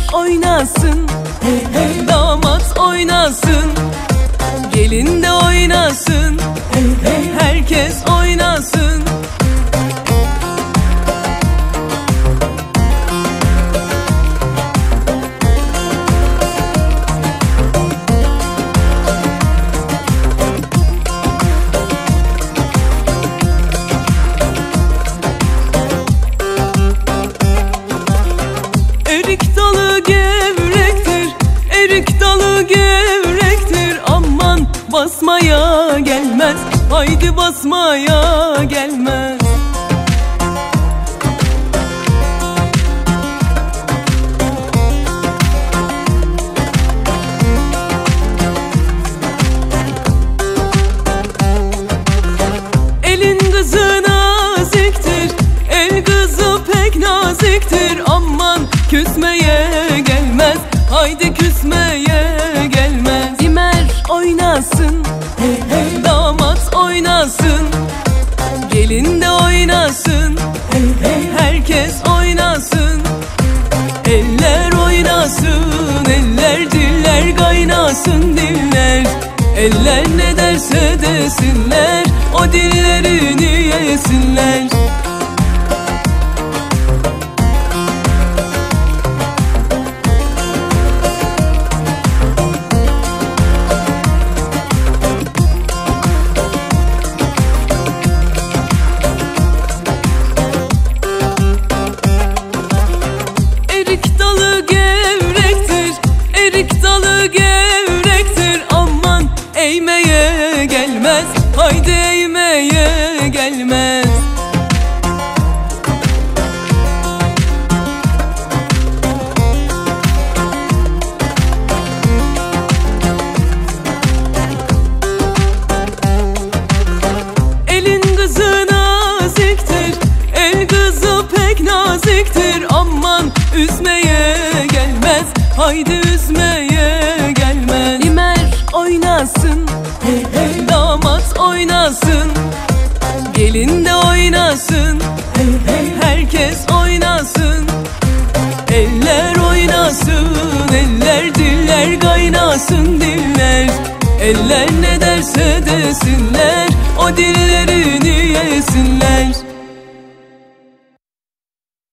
oynasın, hey hey. Damat oynasın, gelin de oynasın, hey hey. Herkes oynasın. Erik dalı gevrektir, erik dalı gevrektir. Aman basmaya gelmez, haydi basmaya gelmez. Elin kızı naziktir, el kızı pek naziktir. Aman küsmeye gelmez, haydi küsmeye gelmez. Dimer oynasın, hey hey. Damat oynasın, gelin de oynasın, hey hey. Herkes oynasın. Eller oynasın, eller diller kaynasın diller. Eller ne derse desinler, o dillerini yesinler. Erik dalı gevrektir, erik dalı gevrektir. Aman eğmeye gelmez, haydi eğmeye gelmez. Elin kızı naziktir, el kızı pek naziktir. Aman üzmeye gelmez, haydi üzmeye gelmez. Dimer oynasın, hey hey. Damat oynasın, gelin de oynasın, hey hey. Herkes oynasın. Eller oynasın, eller diller kaynasın diller. Eller ne derse desinler, o dillerini yesinler.